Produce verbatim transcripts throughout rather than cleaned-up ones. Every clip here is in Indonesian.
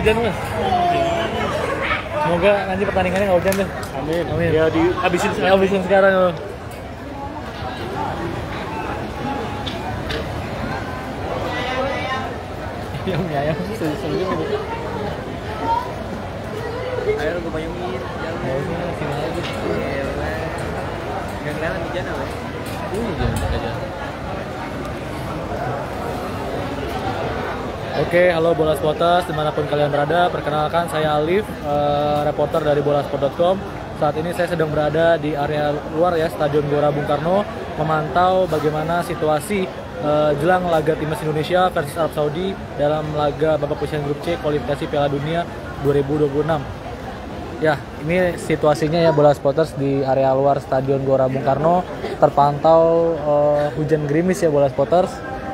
hujan mas. Semoga nanti pertandingannya nggak hujan deh. Amin. Amin. Ya dihabisin Ya, sekarang. habisin sekarang loh. Yang mie ayam sebenarnya. Ayo gue bayangin. Jangan. Mau sini aja. Gak kelihatan hujan apa? Hujan aja. Oke, halo Bola Spotters dimanapun kalian berada. Perkenalkan saya Alif, eh, reporter dari bolasport dot com. Saat ini saya sedang berada di area luar ya, Stadion Gelora Bung Karno, memantau bagaimana situasi eh, jelang laga timnas Indonesia versus Arab Saudi dalam laga babak penyisihan grup C kualifikasi Piala Dunia dua ribu dua puluh enam. Ya, ini situasinya ya Bola Spotters di area luar Stadion Gelora Bung Karno, terpantau eh, hujan gerimis ya Bola Spotters.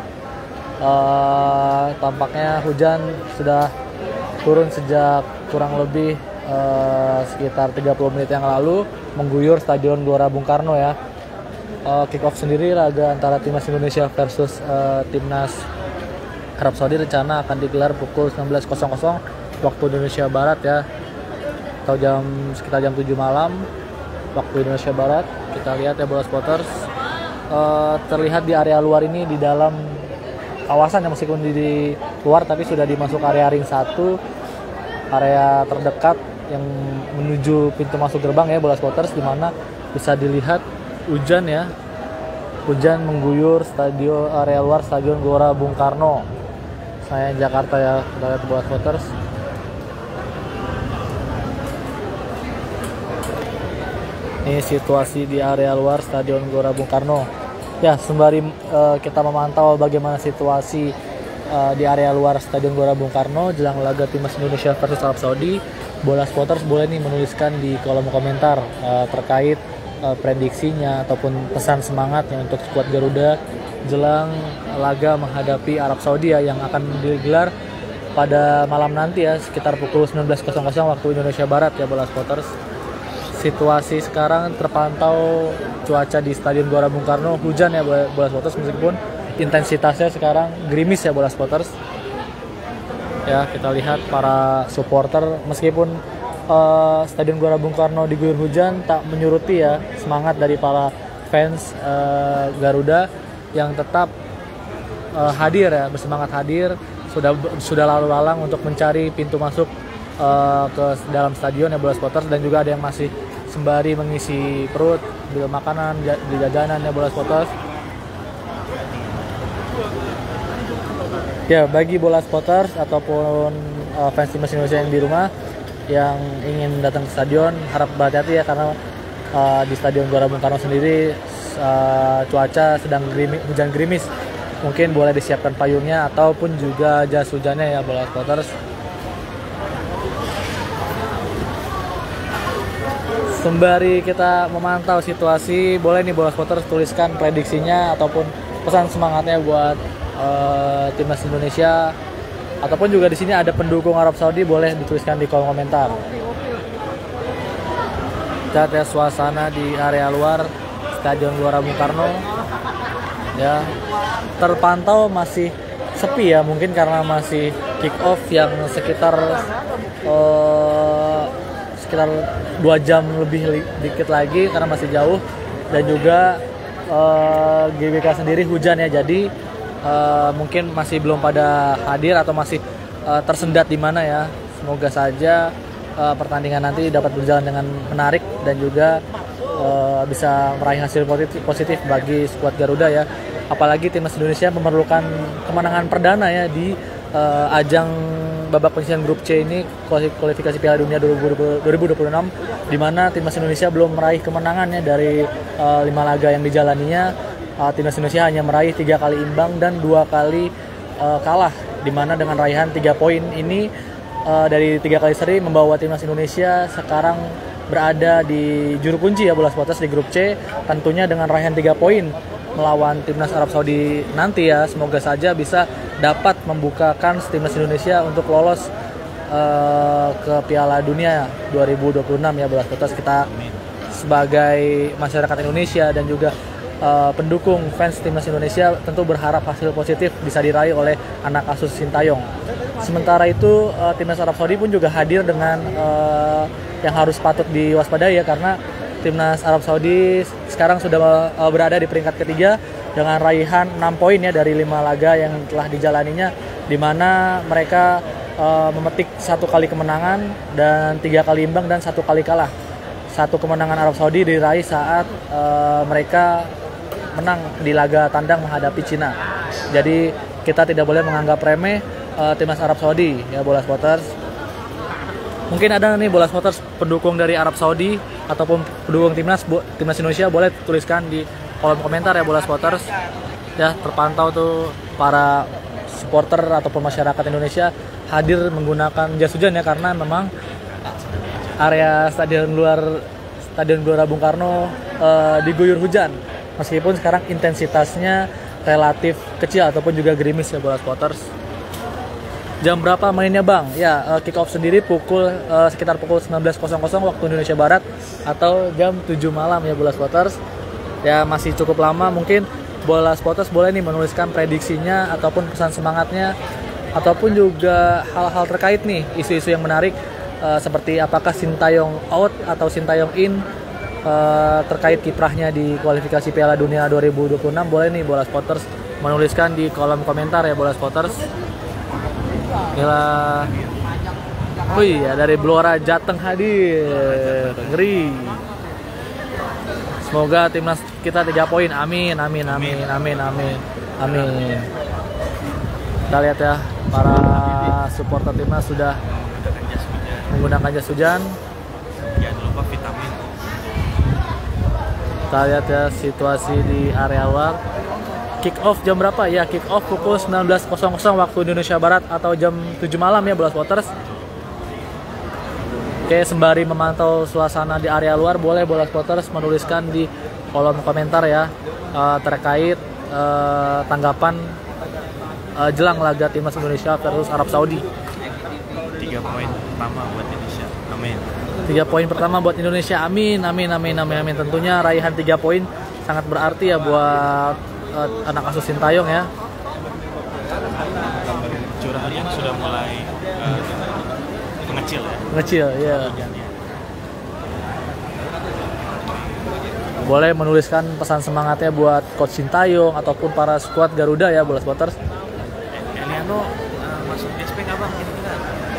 Uh, tampaknya hujan sudah turun sejak kurang lebih uh, sekitar tiga puluh menit yang lalu mengguyur Stadion Gelora Bung Karno ya. Uh, kick off sendiri laga antara timnas Indonesia versus uh, timnas Arab Saudi rencana akan digelar pukul sembilan belas waktu Indonesia Barat ya, atau jam sekitar jam tujuh malam waktu Indonesia Barat. Kita lihat ya Bola Spotters, uh, terlihat di area luar ini di dalam kawasan yang meskipun di, di luar tapi sudah dimasuk area ring satu, area terdekat yang menuju pintu masuk gerbang ya Bola Spotters, di mana bisa dilihat hujan ya, hujan mengguyur stadion area luar Stadion Gelora Bung Karno. Saya Jakarta ya, kita lihat Bola Spotters. Ini situasi di area luar Stadion Gelora Bung Karno. Ya, sembari uh, kita memantau bagaimana situasi uh, di area luar Stadion Gelora Bung Karno jelang laga timnas Indonesia versus Arab Saudi, Bola Spotters boleh nih menuliskan di kolom komentar uh, terkait uh, prediksinya ataupun pesan semangatnya untuk skuad Garuda jelang laga menghadapi Arab Saudi ya, yang akan digelar pada malam nanti ya sekitar pukul sembilan belas waktu Indonesia Barat ya Bola Spotters. Situasi sekarang terpantau cuaca di Stadion Gelora Bung Karno hujan ya Bola Spotters, meskipun intensitasnya sekarang gerimis ya Bola Spotters. Ya, kita lihat para supporter meskipun uh, Stadion Gelora Bung Karno diguyur hujan tak menyuruti ya semangat dari para fans uh, Garuda yang tetap uh, hadir ya, bersemangat hadir, sudah sudah lalu lalang untuk mencari pintu masuk uh, ke dalam stadion ya Bola Spotters, dan juga ada yang masih sembari mengisi perut, beli makanan, beli jajanan ya Bola Spotters. Ya, bagi Bola Spotters ataupun uh, fans timnas Indonesia yang di rumah yang ingin datang ke stadion, harap berhati-hati ya, karena uh, di Stadion Gelora Bung Karno sendiri uh, cuaca sedang gerimis, hujan gerimis. Mungkin boleh disiapkan payungnya ataupun juga jas hujannya ya Bola Spotters. Sembari kita memantau situasi, boleh nih Bola Spotters tuliskan prediksinya ataupun pesan semangatnya buat uh, timnas Indonesia, ataupun juga di sini ada pendukung Arab Saudi, boleh dituliskan di kolom komentar. Lihat ya suasana di area luar Stadion Gelora Bung Karno. Ya, terpantau masih sepi ya, mungkin karena masih kick off yang sekitar uh, sekitar dua jam lebih dikit lagi karena masih jauh, dan juga uh, G B K sendiri hujan ya, jadi uh, mungkin masih belum pada hadir atau masih uh, tersendat di mana ya. Semoga saja uh, pertandingan nanti dapat berjalan dengan menarik dan juga uh, bisa meraih hasil positif, positif bagi skuad Garuda ya. Apalagi timnas Indonesia memerlukan kemenangan perdana ya di uh, ajang babak penyisihan grup C ini, kualifikasi Piala Dunia dua ribu dua puluh enam, di mana timnas Indonesia belum meraih kemenangannya dari uh, lima laga yang dijalaninya. Uh, timnas Indonesia hanya meraih tiga kali imbang dan dua kali uh, kalah, di mana dengan raihan tiga poin ini uh, dari tiga kali seri membawa timnas Indonesia sekarang berada di juru kunci ya Bola Spotters di grup C, tentunya dengan raihan tiga poin melawan timnas Arab Saudi nanti ya. Semoga saja bisa dapat membukakan timnas Indonesia untuk lolos uh, ke Piala Dunia dua ribu dua puluh enam ya Bola Spotters. Kita sebagai masyarakat Indonesia dan juga uh, pendukung fans timnas Indonesia tentu berharap hasil positif bisa diraih oleh anak asuh Sintayong. Sementara itu uh, timnas Arab Saudi pun juga hadir dengan uh, yang harus patut diwaspadai ya, karena timnas Arab Saudi sekarang sudah uh, berada di peringkat ketiga dengan raihan enam poin ya dari lima laga yang telah dijalaninya, di mana mereka uh, memetik satu kali kemenangan dan tiga kali imbang dan satu kali kalah. Satu kemenangan Arab Saudi diraih saat uh, mereka menang di laga tandang menghadapi Cina. Jadi kita tidak boleh menganggap remeh uh, timnas Arab Saudi ya, Bola Spotters. Mungkin ada nih Bola Spotters pendukung dari Arab Saudi ataupun pendukung timnas timnas Indonesia, boleh tuliskan di kolom komentar ya Bola Spotters. Ya, terpantau tuh para supporter ataupun masyarakat Indonesia hadir menggunakan jas hujan ya, karena memang area stadion luar Stadion Gelora Bung Karno uh, diguyur hujan, meskipun sekarang intensitasnya relatif kecil ataupun juga gerimis ya Bola Spotters. Jam berapa mainnya Bang? Ya, uh, kick off sendiri pukul uh, sekitar pukul sembilan belas waktu Indonesia Barat atau jam tujuh malam ya Bola Spotters. Ya, masih cukup lama. Mungkin Bola Spotters boleh nih menuliskan prediksinya ataupun pesan semangatnya, ataupun juga hal-hal terkait nih isu-isu yang menarik, uh, seperti apakah Sintayong out atau Sintayong in, uh, terkait kiprahnya di kualifikasi Piala Dunia dua ribu dua puluh enam. Boleh nih Bola Spotters menuliskan di kolom komentar ya Bola Spotters. Gila. Wih, ya dari Blora Jateng hadir. Ngeri. Semoga timnas kita tiga poin. Amin, amin, amin, amin, amin, amin. Kita lihat ya, para supporter timnas sudah menggunakan jas hujan. Jangan lupa vitamin. Kita lihat ya situasi di area luar. Kick off jam berapa? Ya, kick off pukul sembilan belas waktu Indonesia Barat atau jam tujuh malam ya Bola Spotters. Oke, sembari memantau suasana di area luar, boleh Bola Spotters menuliskan di kolom komentar ya uh, terkait uh, tanggapan uh, jelang laga timnas Indonesia versus Arab Saudi. Tiga poin pertama buat Indonesia. Amin. Tiga poin pertama buat Indonesia. Amin, amin, amin, amin, amin. Tentunya raihan tiga poin sangat berarti ya buat uh, anak asuh Sintayong ya. Curah hujan sudah mulai uh, mengecil ya. Mengecil ya. Hujannya. Boleh menuliskan pesan semangatnya buat Coach Sintayong ataupun para skuad Garuda ya Bola Spotters. Eliano uh, masuk S P nggak Bang? Kira-kira?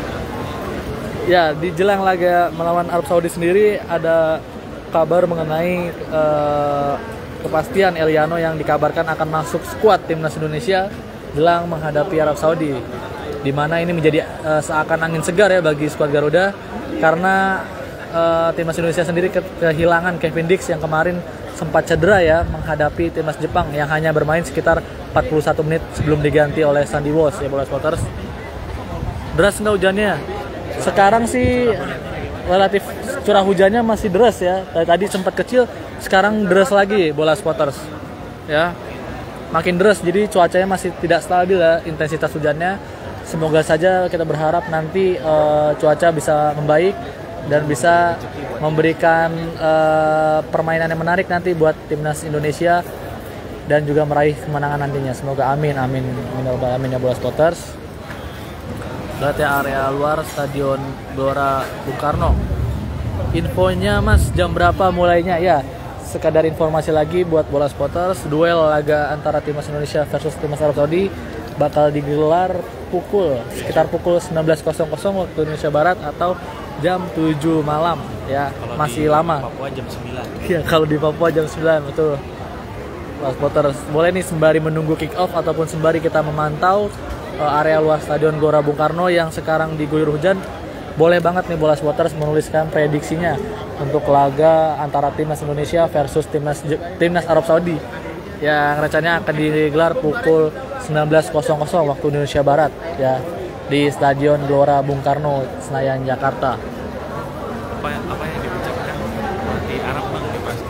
Ya, di jelang laga melawan Arab Saudi sendiri ada kabar mengenai uh, kepastian Eliano yang dikabarkan akan masuk skuad timnas Indonesia jelang menghadapi Arab Saudi, di mana ini menjadi uh, seakan angin segar ya bagi skuad Garuda, karena uh, timnas Indonesia sendiri ke- kehilangan Kevin Dix yang kemarin sempat cedera ya menghadapi timnas Jepang yang hanya bermain sekitar empat puluh satu menit sebelum diganti oleh Sandy Walsh ya Bola Spotters. Deras nggak hujannya? Sekarang sih relatif curah hujannya masih deras ya. Tadi sempat kecil, sekarang deras lagi Bola Spotters. Ya. Makin deras, jadi cuacanya masih tidak stabil ya intensitas hujannya. Semoga saja kita berharap nanti uh, cuaca bisa membaik dan bisa memberikan uh, permainan yang menarik nanti buat timnas Indonesia dan juga meraih kemenangan nantinya. Semoga amin, amin, amin, amin ya Bola Spotters. Lihat ya area luar Stadion Gelora Bung Karno. Infonya Mas, jam berapa mulainya? Ya, sekadar informasi lagi buat Bola Spotters, duel laga antara timnas Indonesia versus timnas Arab Saudi bakal digelar pukul sekitar pukul sembilan belas waktu Indonesia Barat atau jam tujuh malam ya. Kalau masih di lama. Papua jam sembilan. Ya, kalau di Papua jam sembilan, betul. Bola Spotters, boleh nih sembari menunggu kick off ataupun sembari kita memantau uh, area luar Stadion Gelora Bung Karno yang sekarang diguyur hujan, boleh banget nih Bola Spotters menuliskan prediksinya untuk laga antara timnas Indonesia versus timnas timnas Arab Saudi yang rencananya akan digelar pukul sembilan belas waktu Indonesia Barat ya di Stadion Gelora Bung Karno, Senayan, Jakarta. Apa apa yang diucapkan di Arab Bang di pasti.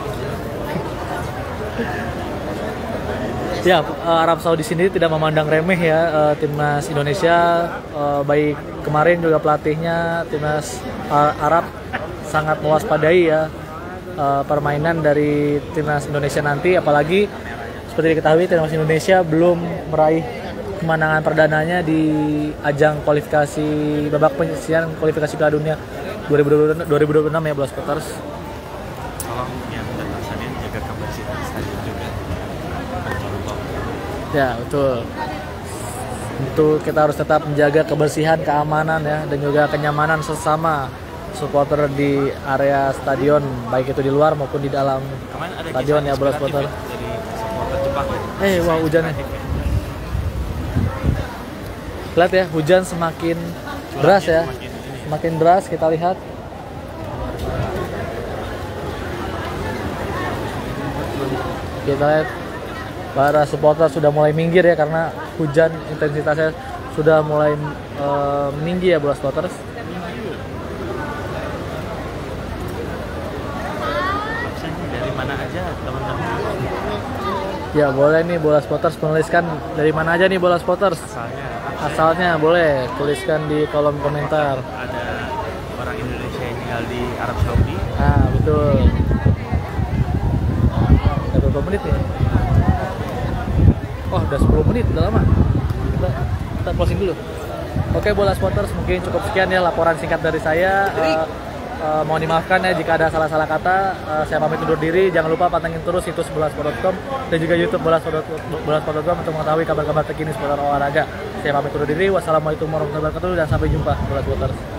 Ya, Arab Saudi sendiri tidak memandang remeh ya uh, timnas Indonesia, uh, baik kemarin juga pelatihnya timnas uh, Arab sangat mewaspadai ya uh, permainan dari timnas Indonesia nanti, apalagi seperti diketahui timnas Indonesia belum meraih kemenangan perdananya di ajang kualifikasi babak penyisihan kualifikasi Piala Dunia dua ribu dua puluh enam ya Bola Spotters. Tolong yang datang sana jaga kebersihan stadion juga. Contoh. Ya betul. Itu kita harus tetap menjaga kebersihan, keamanan ya, dan juga kenyamanan sesama supporter di area stadion, baik itu di luar maupun di dalam Kemarin ada stadion kisah ya Bola inspiratif Spotter. ya dari supporter Jepang. Eh wah hujannya. Lihat ya, hujan semakin deras ya, semakin deras kita lihat. Kita lihat para supporter sudah mulai minggir ya karena hujan intensitasnya sudah mulai uh, meninggi ya Bola Spotters. Dari mana aja teman-teman? Ya boleh nih Bola Spotters menuliskan dari mana aja nih Bola Spotters. Asalnya Asalnya boleh tuliskan di kolom komentar. ada orang Indonesia yang tinggal di Arab Saudi. Nah betul. Udah berapa menit nih? Oh udah sepuluh menit, udah lama. Kita, kita closing dulu. Oke Bola Spotters, mungkin cukup sekian ya laporan singkat dari saya. Uh, uh, mohon dimaafkan ya jika ada salah-salah kata. Uh, saya pamit undur diri. Jangan lupa pantengin terus situs bolasport dot com dan juga YouTube bolasport dot com untuk mengetahui kabar-kabar terkini seputar olahraga. Saya pamit undur diri. Wassalamualaikum warahmatullahi wabarakatuh dan sampai jumpa Bola Spotters.